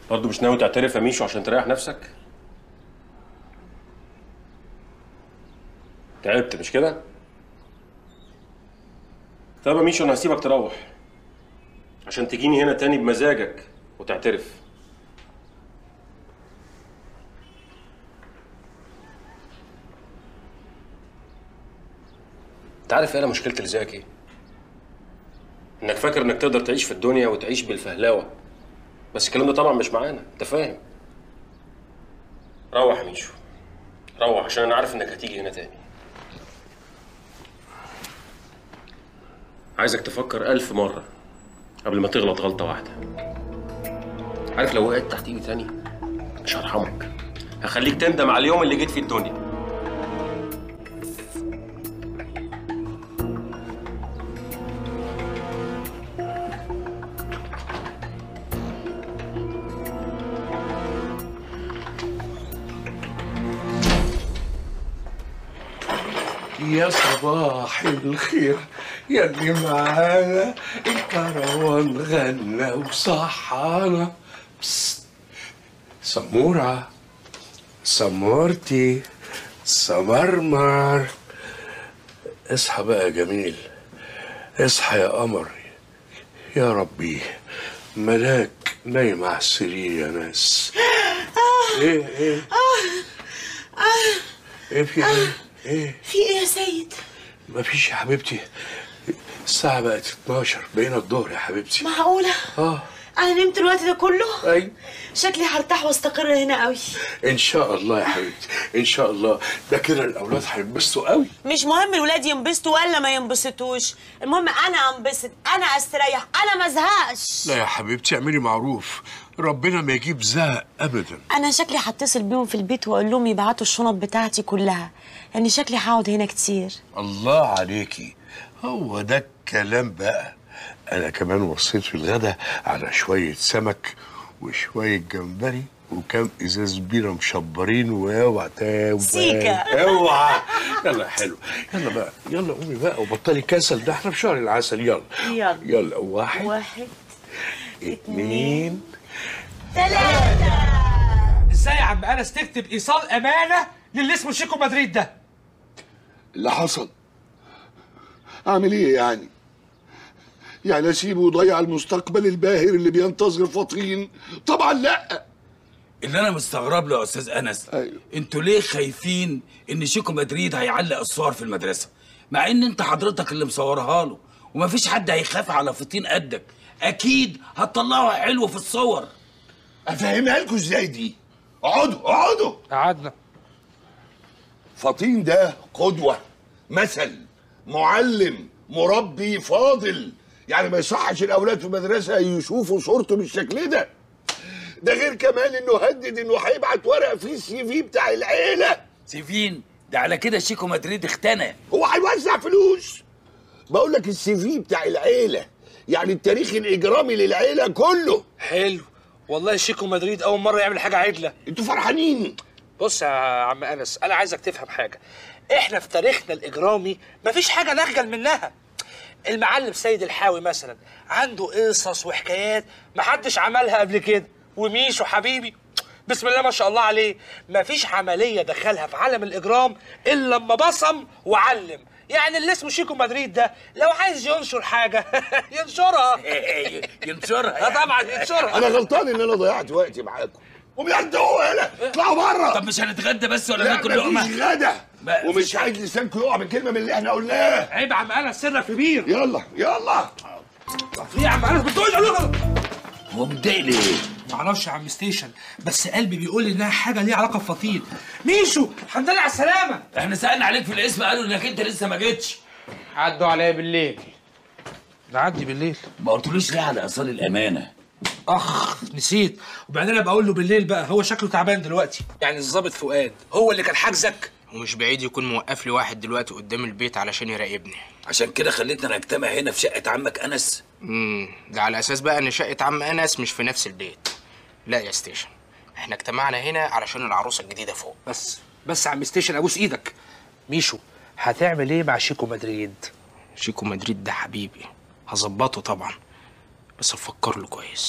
برضه مش ناوي تعترف يا ميشو عشان تريح نفسك؟ تعبت مش كده؟ طب يا ميشو انا هسيبك تروح عشان تجيني هنا تاني بمزاجك وتعترف. انت عارف ايه انا مشكلتي اللي زيك ايه؟ انك فاكر انك تقدر تعيش في الدنيا وتعيش بالفهلاوه، بس الكلام ده طبعا مش معانا، انت فاهم؟ روح يا ميشو، روح عشان انا عارف انك هتيجي هنا تاني. عايزك تفكر 1000 مرة قبل ما تغلط غلطة واحدة. عارف لو وقعت تحت ايدي تاني مش هرحمك، هخليك تندم على اليوم اللي جيت فيه الدنيا. يا صباح الخير يا اللي معانا الكروان غنى وصحانا. سمورة سمورتي سمرمر، اصحى بقى يا جميل، اصحى يا قمر. يا ربي ملاك نايم على السرير يا ناس. ايه في ايه؟ ايه في ايه يا سيد؟ مفيش يا حبيبتي، الساعة بقت 12 بقينا الظهر يا حبيبتي. معقولة؟ أنا نمت الوقت ده كله؟ أي شكلي هرتاح واستقر هنا قوي. إن شاء الله يا حبيبتي، إن شاء الله. ده كده الأولاد هينبسطوا قوي. مش مهم الولاد ينبسطوا ولا ما ينبسطوش، المهم أنا أنبسط، أنا أستريح، أنا ما أزهقش. لا يا حبيبتي اعملي معروف، ربنا ما يجيب زهق أبدا. أنا شكلي هتصل بيهم في البيت وأقول لهم يبعتوا الشنط بتاعتي كلها، يعني شكلي هقعد هنا كتير. الله عليكي، هو ده الكلام بقى. أنا كمان وصيت في الغدا على شوية سمك وشوية جمبري وكام ازاز بيره مشبرين، واوعى سيكا اوعى. يلا حلو، يلا بقى، يلا قومي بقى وبطلي كسل، ده احنا في شهر العسل. يلا يلا يلا. واحد 2 3. ازاي يا عم انس تكتب ايصال امانه للي اسمه شيكو مدريد ده؟ اللي حصل اعمل ايه يعني؟ يعني اسيبه ويضيع المستقبل الباهر اللي بينتظر فطين؟ طبعا لا. اللي انا مستغرب له يا استاذ انس، أيوه. انتوا ليه خايفين ان شيكو مدريد هيعلق الصور في المدرسه، مع ان انت حضرتك اللي مصورها له، ومفيش حد هيخاف على فطين قدك، اكيد هتطلعه حلو في الصور. افهمها لكم ازاي دي؟ اقعدوا قعدنا. فطين ده قدوه، مثل، معلم، مربي فاضل، يعني ما يصحش الاولاد في المدرسه يشوفوا صورته بالشكل ده. ده غير كمان انه هدد انه هيبعت ورق فيه السي في بتاع العيله. سيفين ده على كده شيكو مدريد اختنى. هو هيوزع فلوس؟ بقول لك السي في بتاع العيله، يعني التاريخ الاجرامي للعيله كله. حلو والله، شيكو مدريد اول مره يعمل حاجه عدله. انتوا فرحانين؟ بص يا عم انس، انا عايزك تفهم حاجه، احنا في تاريخنا الاجرامي مفيش حاجه نخجل منها. المعلم سيد الحاوي مثلا عنده قصص وحكايات محدش عملها قبل كده، وميشو حبيبي بسم الله ما شاء الله عليه مفيش عمليه دخلها في عالم الاجرام الا لما بصم وعلم. يعني اللي اسمه شيكو مدريد ده لو عايز ينشر حاجه ينشرها. ينشرها طبعا ينشرها. انا غلطان ان انا ضيعت وقتي معاكم. وبيعدوا هنا، اطلعوا بره. طب مش هنتغدى بس ولا لا ناكل لقمه؟ مفيش غدا، ومش عايز لسانكم يقع من كلمه من اللي احنا قلناه. عيب يا عم انس، سرك كبير. يلا يلا. ايه يا عم انس بتقول؟ هو متضايق ليه؟ معرفش يا عم ستيشن، بس قلبي بيقول لي انها حاجه ليها علاقه بفطين. ميشو الحمد لله على السلامه. احنا سالنا عليك في الاسم قالوا انك انت لسه ما جيتش. عدوا عليا بالليل. نعدي بالليل. ما قلتلوش ليه على ايصال الامانه؟ نسيت، وبعدين ابقى اقول له بالليل بقى، هو شكله تعبان دلوقتي. يعني الظابط فؤاد هو اللي كان حاجزك؟ ومش بعيد يكون موقف لي واحد دلوقتي قدام البيت علشان يراقبني. عشان كده خليتنا نجتمع هنا في شقه عمك انس. ده على اساس بقى ان شقه عم انس مش في نفس البيت. لا يا ستيشن، احنا اجتمعنا هنا علشان العروسه الجديده فوق. بس يا عم ستيشن ابوس ايدك. ميشو هتعمل ايه مع شيكو مدريد؟ شيكو مدريد ده حبيبي، هظبطه طبعا، بس افكر له كويس.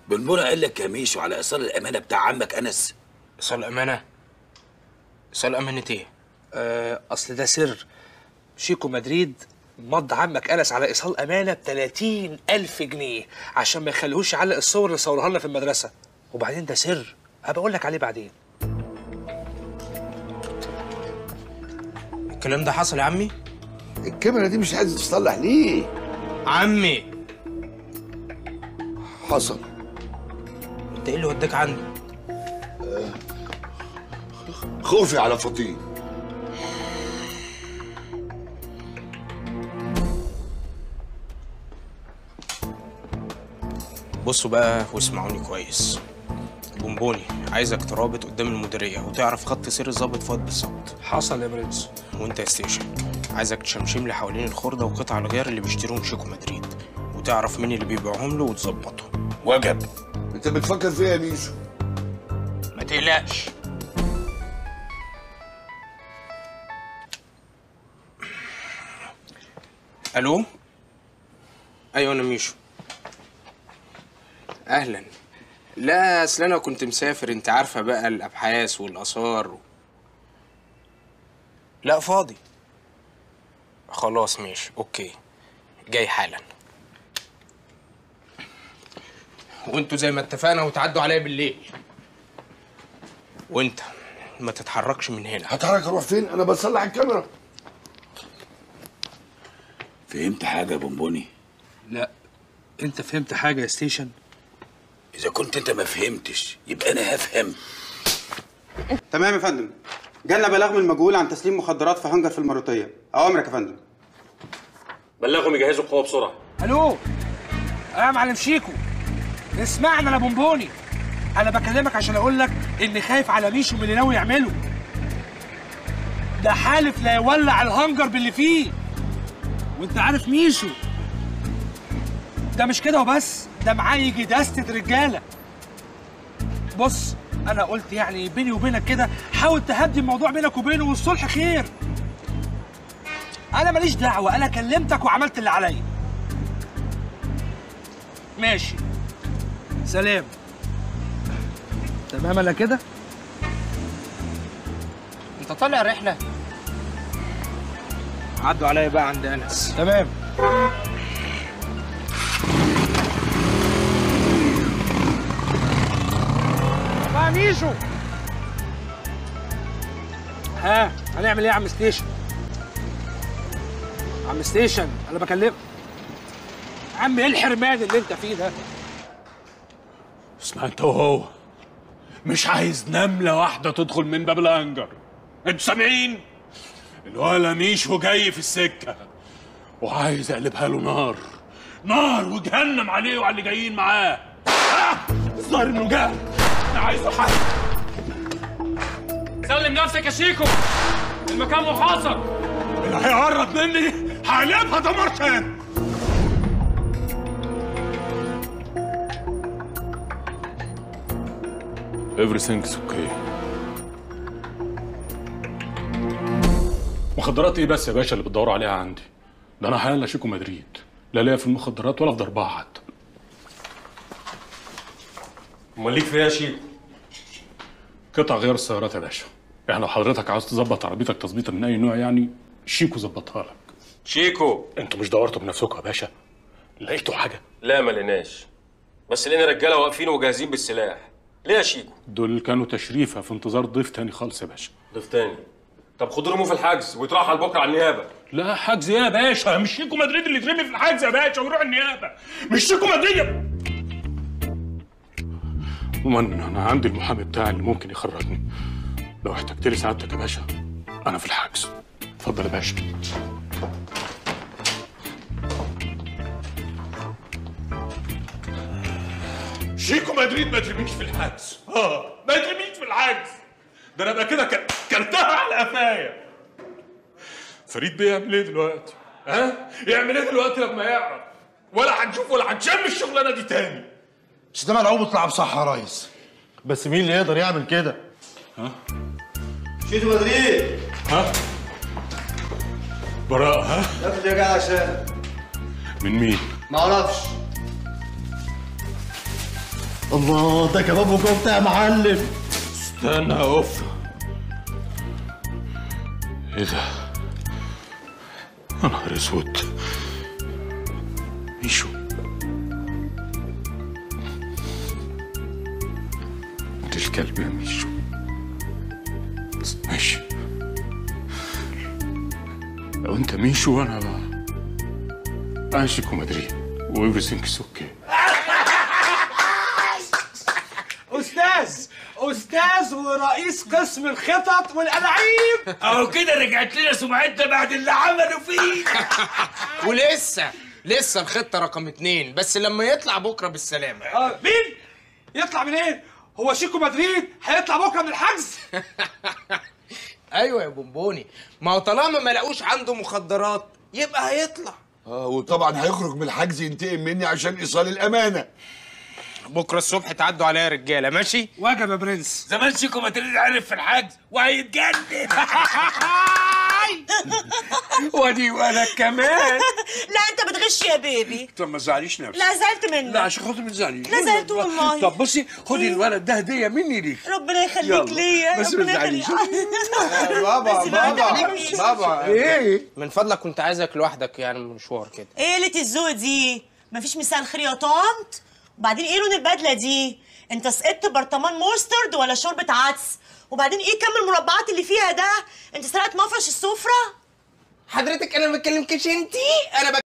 بنبونه قال لك يا ميشو على ايصال الامانه بتاع عمك انس؟ ايصال امانه؟ ايصال امانه ايه؟ اصل ده سر. شيكو مدريد مضى عمك انس على ايصال امانه ب 30,000 جنيه عشان ما يخليهوش يعلق الصور اللي صورها لنا في المدرسه. وبعدين ده سر هبقى اقول لك عليه بعدين. الكلام ده حصل يا عمي؟ الكاميرا دي مش عايزه تصلح ليه؟ عمي حصل. انت ايه اللي وداك عنده؟ خوفي على فطين. بصوا بقى واسمعوني كويس. بونبوني عايزك ترابط قدام المديريه وتعرف خط سير الظابط فؤاد بالظبط. حصل يا برنس. وانت يا ستيشن عايزك تشمشم لي حوالين الخرده وقطع الغيار اللي بيشتروهم شيكو مدريد وتعرف مين اللي بيبيعهم له وتظبطهم. وجب. انت بتفكر فيها يا ميشو؟ ما تقلقش. الو؟ ايوه انا ميشو. اهلا. لا اصل انا كنت مسافر، انت عارفه بقى الابحاث والاثار لا فاضي. خلاص ماشي اوكي، جاي حالا. وانتوا زي ما اتفقنا وتعدوا عليا بالليل. وانت ما تتحركش من هنا. هتحرك اروح فين؟ انا بصلح الكاميرا. فهمت حاجه يا بونبوني؟ لا انت فهمت حاجه يا ستيشن؟ اذا كنت انت ما فهمتش يبقى انا هفهم. تمام يا فندم. جالنا بلاغ من المجهول عن تسليم مخدرات في هنجر في المروطيه. اوامرك يا فندم. بلغهم يجهزوا القوه بسرعه. الو يا معلم شيكو، اسمعنا يا بونبوني. انا بكلمك عشان اقول لك اني خايف على ميشو من اللي ناوي يعمله. ده حالف لا يولع الهنجر باللي فيه، وانت عارف ميشو ده مش كده وبس، ده معاه يجي دستة رجاله. بص انا قلت يعني بيني وبينك كده حاول تهدي الموضوع بينك وبينه والصلح خير. انا ماليش دعوه، انا كلمتك وعملت اللي عليا. ماشي سلام. تمام انا كده. انت طالع رحله؟ عدوا عليا بقى عند انس. تمام. بقى ميشو، ها هنعمل ايه يا عم ستيشن؟ عم ستيشن انا بكلمك. عم ايه الحرمان اللي انت فيه ده؟ اسمع انت وهو، مش عايز نملة واحدة تدخل من باب الهنجر. انتوا سامعين؟ الولا ميشو جاي في السكة وعايز اقلبها له نار، نار وجهنم عليه وعلى اللي جايين معاه. الظاهر انه جه. انا عايزه حل. سلم نفسك يا شيكو، المكان محاصر. اللي هيقرب مني هقلبها دمار تاني. Everything's okay. مخدرات ايه بس يا باشا اللي بتدوروا عليها عندي؟ ده انا حالا شيكو مدريد، لا ليا في المخدرات ولا في ضربها حتى. امال ليك في ايه يا شيكو؟ قطع غيار السيارات يا باشا. يعني لو حضرتك عاوز تظبط عربيتك تظبيطه من اي نوع يعني شيكو ظبطها لك. شيكو انتوا مش دورتوا بنفسكم يا باشا؟ لقيتوا حاجه؟ لا ما لقيناش، بس لقينا رجاله واقفين وجاهزين بالسلاح. ليه يا شيكو؟ دول كانوا تشريفه في انتظار ضيف تاني خالص يا باشا. ضيف تاني؟ طب خدوا رموه في الحجز ويترحل بكره على النيابه. لا حجز ايه يا باشا؟ مش شيكو مدريد اللي يترمي في الحجز يا باشا ويروح النيابه. مش شيكو مدريد. ومن انا عندي المحامي بتاعي اللي ممكن يخرجني. لو احتجت لي سعادتك يا باشا انا في الحجز. اتفضل يا باشا. شيكو مدريد ما ترميش في الحجز. ما ترميش في الحجز. ده انا ابقى كده كلتها على قفايا. فريد بيعمل ايه دلوقتي؟ ها؟ يعمل ايه دلوقتي لما يعرف؟ ولا هنشوف ولا هنشم الشغلانه دي تاني. بس ده ملعوب يطلع بصح يا ريس. بس مين اللي يقدر يعمل كده؟ ها؟ شيكو مدريد. ها؟ براء ها؟ نفس اللي جاي عشان من مين؟ معرفش. الله، ده كباب وكفته يا معلم. استنى يا اوف. ايه ده؟ يا نهار اسود. ميشو، انت الكلب يا ميشو. ماشي، لو انت ميشو وانا بقى عايشك ومدري وإيفريثينج إز أوكي. استاذ ورئيس قسم الخطط والألاعيب. اهو كده رجعت لنا سمعتنا بعد اللي عملوا فينا. ولسه الخطه رقم 2 بس لما يطلع بكره بالسلامه. مين؟ يطلع منين؟ هو شيكو مدريد هيطلع بكره من الحجز؟ ايوه يا بونبوني، ما هو طالما ما لقوش عنده مخدرات يبقى هيطلع. وطبعا هيخرج من الحجز ينتقم مني عشان ايصال الامانه. بكره الصبح تعدوا عليا يا رجاله، ماشي؟ واجب يا برنس. زمان شيكو مدريد عرف في الحجز وهيتجنن. ودي وانا كمان. لا انت بتغش يا بيبي. طب ما تزعليش نفسك. لا زعلت منك. لا عشان خاطر ما تزعليش. لا زعلت والله. طب بصي خدي الولد ده هديه مني ليك. ربنا يخليك ليا. بس ما ربنا تزعليش. بابا ايه؟ من فضلك كنت عايزك لوحدك يعني مشوار كده. ايه قلة الذوق دي؟ مفيش مساء الخير يا طنط؟ وبعدين ايه لون البدله دي؟ انت سقطت برطمان مورسترد ولا شوربه عدس؟ وبعدين ايه كم المربعات اللي فيها ده؟ انت سرقت مفرش السفره؟ حضرتك انا ما بكلمكش انتي، انا